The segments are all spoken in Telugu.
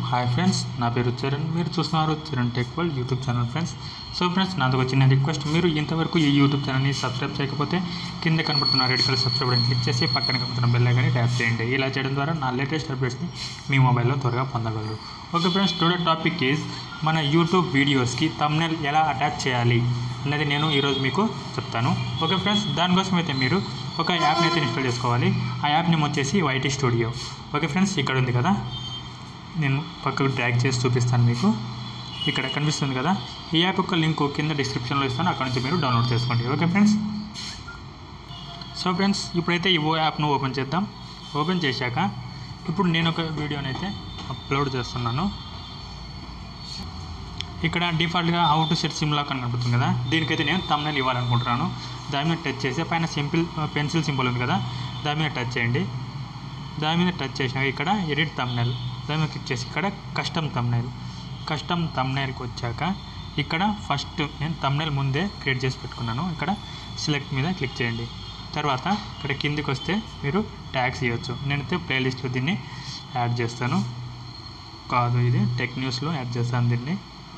హాయ్ ఫ్రెండ్స్, నా పేరు చరణ్. మీరు చూస్తున్నారు Charan tech world YouTube channel friends. So friends, నాది ఒక చిన్న రిక్వెస్ట్. మీరు ఇంతవరకు ఈ యూట్యూబ్ ఛానల్ని సబ్స్క్రైబ్ చేయకపోతే కింద కనబడుతున్న red colour subscribe button click చేసి పక్కన కనబడుతున్న బెల్ ఐకాన్ని ట్యాప్ చేయండి. ఇలా చేయడం ద్వారా నా లేటెస్ట్ అప్డేట్స్ని మీ మొబైల్లో త్వరగా పొందగలరు. Okay friends, today topic is మన యూట్యూబ్ వీడియోస్కి థంబ్నెయిల్ ఎలా అటాచ్ చేయాలి అనేది నేను ఈరోజు మీకు చెప్తాను. ఓకే ఫ్రెండ్స్, దానికోసం అయితే మీరు ఒక యాప్ని అయితే ఇన్స్టాల్ చేసుకోవాలి. ఆ యాప్ నేమ్ వచ్చేసి వైటీ స్టూడియో. ఓకే ఫ్రెండ్స్, ఇక్కడ ఉంది కదా, నేను పక్కకు డ్రాగ్ చేసి చూపిస్తాను మీకు. ఇక్కడ కనిపిస్తుంది కదా, ఈ యాప్ యొక్క లింక్ కింద డిస్క్రిప్షన్లో ఇస్తాను, అక్కడ నుంచి మీరు డౌన్లోడ్ చేసుకోండి. Okay friends. సో ఫ్రెండ్స్, ఇప్పుడైతే ఈ యాప్ను ఓపెన్ చేద్దాం. ఓపెన్ చేశాక ఇప్పుడు నేను ఒక వీడియోని అయితే అప్లోడ్ చేస్తున్నాను. ఇక్కడ డిఫాల్ట్గా how to set SIM lock అని కనబడుతుంది కదా, దీనికైతే నేను థంబ్నెయిల్ ఇవ్వాలనుకుంటున్నాను. దాని మీద టచ్ చేసి పైన పెన్సిల్ సింబల్ ఉంది కదా, దాని మీద టచ్ చేయండి. దాని మీద టచ్ చేసాక ఇక్కడ ఎడిట్ థంబ్నెయిల్ దాని మీద క్లిక్ చేసి ఇక్కడ కస్టమ్ థంబ్నెయిల్కి వచ్చాక ఇక్కడ ఫస్ట్ నేను థంబ్నెయిల్ ముందే క్రియేట్ చేసి పెట్టుకున్నాను. ఇక్కడ సెలెక్ట్ మీద క్లిక్ చేయండి. తర్వాత ఇక్కడ కిందికి వస్తే మీరు ట్యాగ్స్ ఇవ్వచ్చు. నేనైతే ప్లేలిస్ట్లో దీన్ని యాడ్ చేస్తాను. ఇది టెక్ న్యూస్లో యాడ్ చేస్తాను దీన్ని.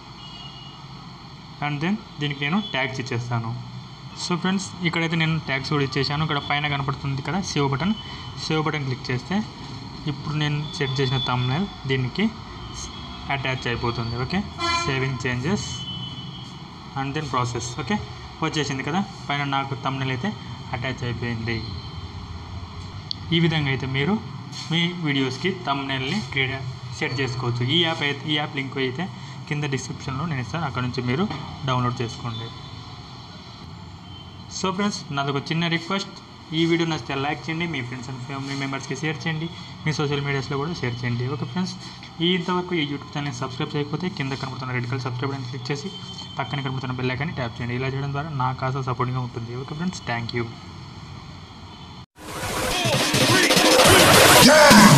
అండ్ దెన్ దీనికి నేను ట్యాగ్స్ ఇచ్చేస్తాను. సో ఫ్రెండ్స్, ఇక్కడైతే నేను ట్యాగ్స్ కూడా ఇచ్చేసాను. ఇక్కడ పైన కనపడుతుంది కదా సేవ్ బటన్ క్లిక్ చేస్తే ఇప్పుడు నేను సెట్ చేసిన థంబ్నెయిల్ దీనికి అటాచ్ అయిపోతుంది. Okay, saving changes and then process. Okay, వచ్చేసింది కదా, పైన నాకు థంబ్నెయిల్ అయితే అటాచ్ అయిపోయింది. ఈ విధంగా అయితే మీరు మీ వీడియోస్కి థంబ్నెయిల్ని సెట్ చేసుకోవచ్చు. ఈ యాప్ లింక్ అయితే కింద డిస్క్రిప్షన్లో నేను ఇస్తాను, అక్కడ నుంచి మీరు డౌన్లోడ్ చేసుకోండి. సో ఫ్రెండ్స్, నాది ఒక చిన్న రిక్వెస్ట్. ఈ వీడియో నచ్చితే లైక్ చేయండి, మీ ఫ్రెండ్స్ అండ్ ఫ్యామిలీ మెంబర్స్కి షేర్ చేయండి, మీ సోషల్ మీడియాస్లో కూడా షేర్ చేయండి. ఓకే ఫ్రెండ్స్, ఇంతవరకు ఈ యూట్యూబ్ ఛానల్ని సబ్స్క్రైబ్ చేయకపోతే కింద కనబడుతున్న రెడ్ కలర్ సబ్స్క్రైబ్ అని క్లిక్ చేసి పక్కన కనబడుతున్న బెల్ ఐకాన్ని ట్యాప్ చేయండి. ఇలా చేయడం ద్వారా నా కాస్త సపోర్టింగ్గా ఉంటుంది. Okay friends, thank you.